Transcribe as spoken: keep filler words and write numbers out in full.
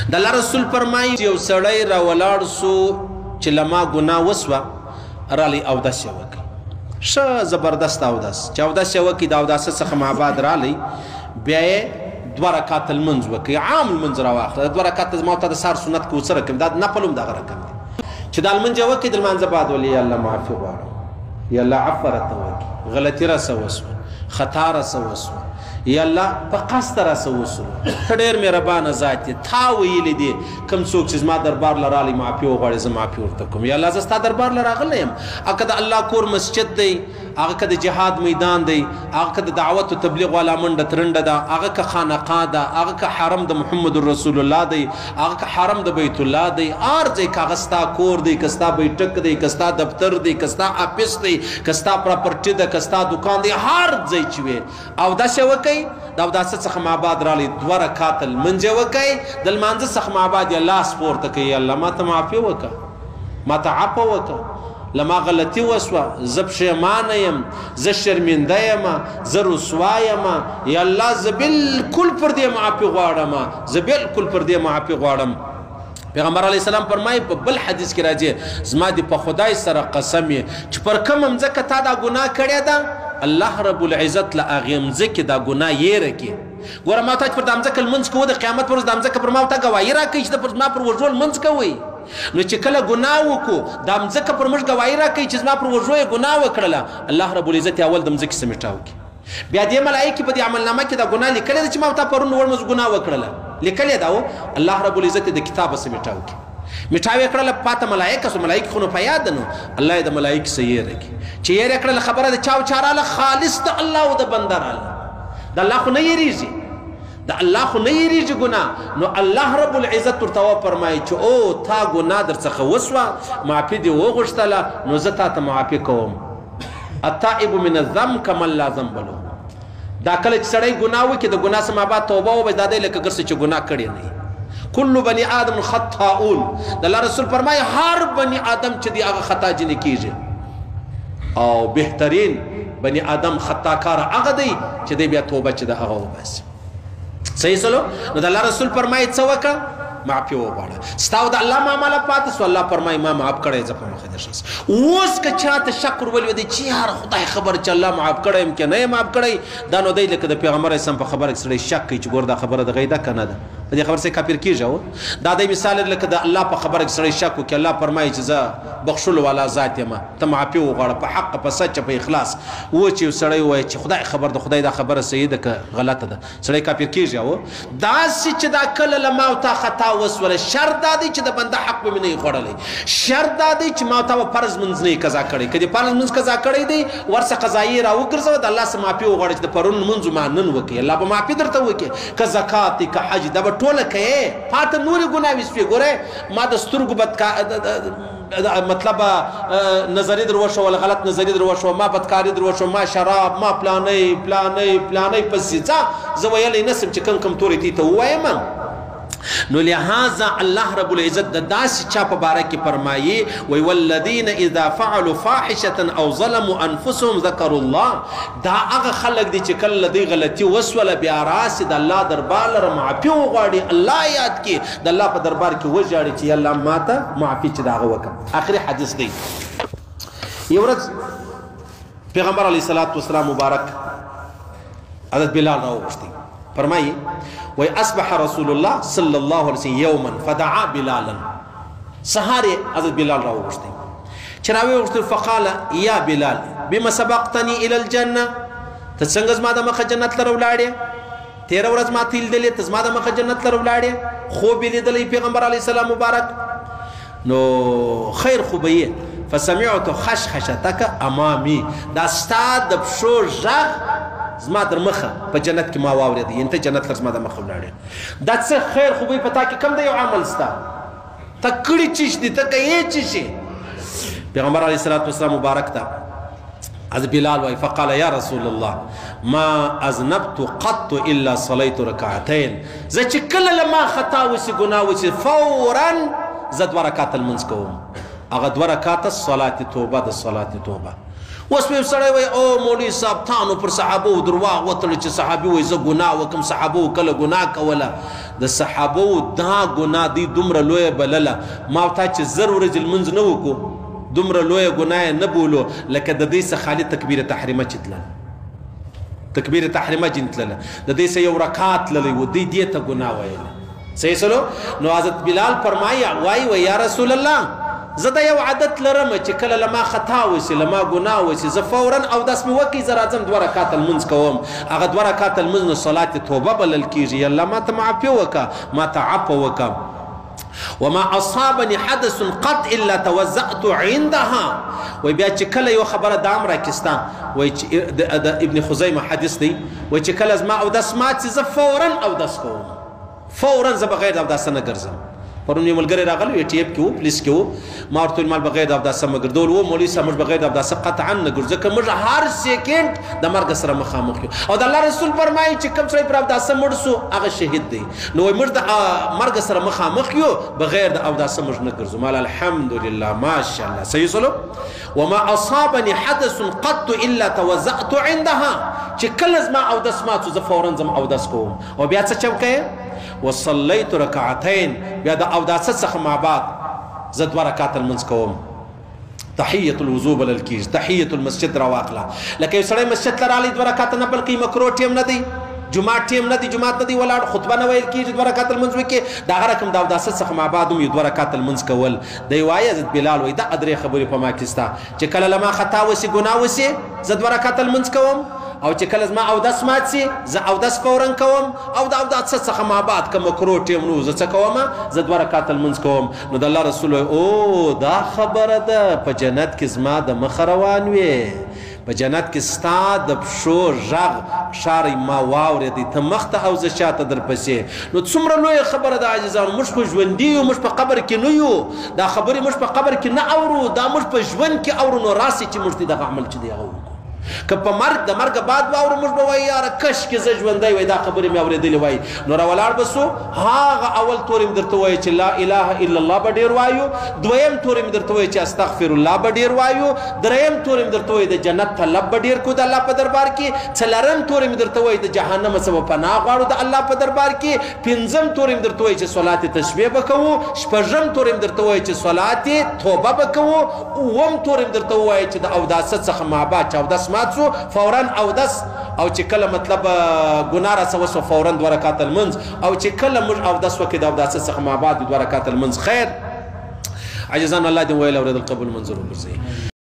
د الله رسول فرمایي یو سړی راولاړ سو چې لما ګناه وسوه رالی اودس یې وکړي ښه زبردست اودس چې اودس یې وکړي د اوداسه څخه مابعد رالی بیا یې دوه رکعته لمونځ وکړي عام لمونځ راواخله دوه رکعته زما ورته د سهار سنت کې اوڅه رقم دا نفل هم دغه رقم دی چې دا لمونځ یې وکړي د لمانځه بعد ولې یا الله معافي غواړم یا الله عفو راته وکړي غلطي راسه وسوه خطا راسه وسوه یا الله په قصد راسه وسوه ته ډېر مهربانه ذات یې تا ویلي دي کوم څوک چې زما دربار له رالی معافي وغواړي زه معافي ورته کوم یا الله زه ستا دربار له راغلی یم هغه د الله کور مسجد دی هغه که د جهاد میدان دی هغه که د دعوت و تبلیغ والا منډه ترنډه ده هغه که خانقاه ده هغه که حرم د محمد رسول الله دی هغه که حرم د بیت الله دی هر ځای که هغه ستا کور دی که ستا بیټک دی که ستا دفتر دی که ستا آفس دی که ستا پراپرټي ده که ستا دکان دی هر ځای چې وي اودس یې وکئ د اوداسه څخه مابعد رالی دوه رکعته لمونځ یې وکئ د لمانځه څخه مابعد یې لاس پورته کوي یا الله ما ته معافي وکړه ما ته عفو وکړه لما غلطي وسوه زه پښیمانه یم زه شرمنده یم زه رسوا یم یا الله زه بالکل پر دې معافي غواړم زه بالکل پر دې معافي غواړم پیغمبر علیه السلام فرمایي په بل حدیث کې راځي زما دې په خدای سره قسم یې چې پر کوم مځکه تا دا ګناه کړې ده الله رب العزت له هغې مځکې دا ګناه یېره کړي ګوره ما ته چې پر دا مځکه لمونځ کوو د قیامت پر ورځ دا مځکه پر ما ته ګواهي راکوي چې د زما پر وژو لمونځ کوئ نو چې کله ګناه وکړو دا مځکه پر موږ ګواهي راکوي چې زما پر وژو یې ګناه وکړله الله رب العزت اول د مځکې سمیټه وکړي بیا دې ملایکې په دې عملنامه کې دا ګناه لیکلې ده چې ما تا پرون وړمز ګناه وکړله لیکلې ده و الله رب العزت یې د کتابه سمیټه وکړي میټاوي کړله پاته ملایکه سو ملایکه خو نو په یاد نو الله یې د ملایکې سه یېره کړي چې یېره کړله خبره د چا و چا راله خالص د الله او د بنده راله د الله خو نه یېرېږي د الله خو نه یېرېږي ګناه نو الله رب العزت ورته وفرمایي چې او تا ګناه در څخه وسوه معافي دې وغوښتله نو زه تا ته معافي کوم التائب من الذنب کمن لا ذنب له دا کله چې سړی ګناه وکړي د ګناه څخه مابعد توبه وباسي دا دی لکه ګرځي چې ګناه کړی نه کل بني آدم خطاؤون د الله رسول فرمایي هر بني آدم چې دی هغه خطا جنې کیږي او بهترین بني آدم خطاکار هغه دی چې دی بیا توبه چې د هغه وباسي صحیح سلو نو د الله رسول فرمایي څه وکړه معافي وغواړه ستا او د الله معامله پاتې سو الله فرمایي ما معاف کړی زه په مخه درشم اوس که چاته شک ورولي دی چې یار خدای خبر چې الله معاف کړی یم که نه یې معاف کړی دا نو دی لکه د پیغمبر اسلام په خبره کې سړی شک کوي چې ګور دا خبره د غیده که نه ده په دې خبر سره کافر کیږي او دا د مثال لکه د الله په خبره کې سړی شک وکړي الله فرمایي چې زه بخښلو والا ذات یم ته معافي وغواړه په حق په سچ په اخلاص و چې یو سړی وایي چې خدای خبر د خدای دا خبره صحیح ده که غلطه ده سړی کافر کیږي او داسې چې دا کله له ما او تا خطا وسوله شرط دا دی چې د بنده حق به مې نه وي خوړلی شرط دا دی چې ما او تا به فرض لمونځ نه وي قضا کړی که دې فرض لمونځ قضا کړی دی ورڅه قضایي را وګرځوه د الله څخه معافي وغواړه چې د پرون لمونځ ما نن وکړي الله به معافي درته وکړي که زکات دی که حج دا به ټوله کوې پاته نورې ګناوې سوې ګورې ما د سترګو بد مطلب نظري در وشوله غلط نظري در وشوه ما بدکاري در وشوه ما شراب ما پلانۍ پلانۍ پلانۍ پسې ځه زه ویلی نسم چې کوم کوم تورې دې ته ووایم نو لہذا الله رب العزت د داسې چا په باره کې فرمایي وی والذین اذا فعلوا فاحشة او ظلموا انفسهم ذکروا الله دا هغه خلک دي چې کله دوی غلطي وسوله بیا راسي د الله دربار لره معافي وغواړي الله یاد کړي د الله په دربار کې وژاړي چې الله ماته معافي چې د هغه وکړه آخري حدیث دی یو ورځ پیغمبر علیه الصلاة والسلام مبارک حضرت بلال راوغوښتی فرمایي وی اصبح رسول الله صلی الله علیه وسلم یوما فدعا بلالا سهار حضرت بلال راوغوښتی چې راوغوښتی فقال یا بلال بما سبقتني الى الجنه ته څنګه زما د مخه جنت ته راولاړې تیره ورځ ما ته لیدلې ته زما د مخه جنت ته راولاړې خوب یې لیدلی پیغمبر علیه السلام مبارک نو خیر خو به یې فسمعت خشخشتک امامي دا ستا د پښو غږ زما در مخه په جنت کې ما واورېده یعنې ته جنت لر زما د مخه ولاړې دا څه خیر خو به په تا کې کم دی یو عمل ستا ته کړي چیش دي ته کوې چی شي پیغمبر علیه الصلاة والسلام مبارک ته حضرت بلال وایي فقال یا رسول الله ما اذنبت قط الا صلیت رکعتین زه چې کله له ما خطا وسي ګناه وسي فورا زه دوه رکعته لمونځ کوم هغه دوه رکعته صلات توبه د صلات توبه اوس مې سړی وایي او مولوي صاحب تا نو پر صحابو درواغ وتړل چې صحابي وایي زه ګناه وکړم صحابو کله ګناه کوله د صحابو دا ګناه دی دومره لویه بلله ما تا چې زر ورځې لمونځ نه وکړو دومره لویه ګناه یې نه بولو لکه د دې څه خالي تکبیر تحریمه چې تلله تکبیر تحریمه چې تلله د دې څه یو رکعت تللی و دوی دې ته ګناه ویله صحیح سلو نو حضرت بلال فرمایي وایي و یا رسول الله زه د یو عادت لرم چې کله لما خطا وشي لما ګناه وشي زه فورا اودس مې وکړي زه راځم دوه رکعته لمونځ کوم هغه دوه رکعته لمونځ نو صلات توبه بلل کېږي الله ما ته معافي وکړه ما ته عفو وکړه وما اصابني حدث قط الا توضأت عندها وای بیا چې کله یو خبره د امر کېستا وای چې د ابن خزیمه حدیث دی وای چې کله زما اودس مات زه فورا اودس کوم فورا زه بغیر اودس نه ګرځم پرون یو ملګری راغلی و ټیپ کې و پولیس کې و ما ورته مال بغیر د اوداسه مه ګرځول و مولوي صاحب موږ بغیر د اوداسه قطعا نه ګرځو ځکه موږ هر سیکنډ د مرګ سره مخامخ یو او د الله رسول فرمایي چې کوم سړی پر اوداسه مړ سو هغه شهید دی نو وایي موږ د مرګ سره مخامخ یو بغیر د اوداسه موږ نه ګرځو مال الحمدلله ماشاءالله صحیح سلو وما اصابني حدث قط الا توضأت عندها چې کله زما اودس مات زه فورا زم اودس کوم او بیا څه چوکې وصليت ركعتين بیا د اوداسه څخه ما بعد زه دوه رکعته لمونځ کوم تحیة الوضو بلل کېږي تحیة المسجد راواخله لکه یو سړی مسجد ته راغلی دوه رکعته نه بلکې مکرو ټیم نه دی جمعه ټیم نه دی جمعات نه دی ولاړ خطبه نه ویل کېږي دوه رکعته لمونځ وکړي د هغه رقم د اوداسه څخه ما بعد هم یو دوه رکعته لمونځ کول دی وایي حضرت بلال وایي دا درې خبرې په ما کې سته چې کله له ما خطا وسي ګناه وسي زه دوه رکعته لمونځ کوم او چې کله زما اودس مات سي زه اودس فورا کوم او د اودس څخه ما بعد که مکرو ټیم نو زه څه کوم زه دوه رکعته لمونځ کوم نو د الله رسول او دا خبره ده په جنت کې زما د مخه روان وي په جنت کې ستا د پښو غږ شارې ما واورېدی ته مخته او زه شاته درپسې نو څومره لویه خبره ده عزیزانو موږ په ژوندي یو موږ په قبر کې نه یو دا خبرې موږ په قبر کې نه اورو دا موږ په ژوند کې اورو نو راسي چې موږ دې دغه عمل چې دی هغه وکړو که په مرګ د مرګ بعد واورو موږ به وایي یاره کش کې زه ژوندی وای دا خبرې مې اورېدلې وای نو راولاړ به سو هغه اول تورې مې درته وایي چې لا اله الا الله به ډېر وایو دویم تورې مې درته وایي چې استغفر الله به ډېر وایو دریم تورې مې درته وایي د جنت طلب به ډېر کو د الله په دربار کې څلورم تورې مې درته وایي د جهنم څخه به پناه غواړو د الله په دربار کې پنځم تورې مې درته وایي چې صلات تسبیح به کوو شپږم تورې مې درته وایي چې صلات توبه به کوو اووم تورې مې درته وایي چې د اوداسه څخه ما بعد چې اودس مات سو فورا اودس او چې کله مطلب ګناه را سوسو فورا دوه رکعته لمونځ او چې کله موږ اودس وکړو د اوداسه څخه ما بعد دوه رکعته لمونځ خیر عجزان الله دې ویل اورېدل قبول منظور وګرځي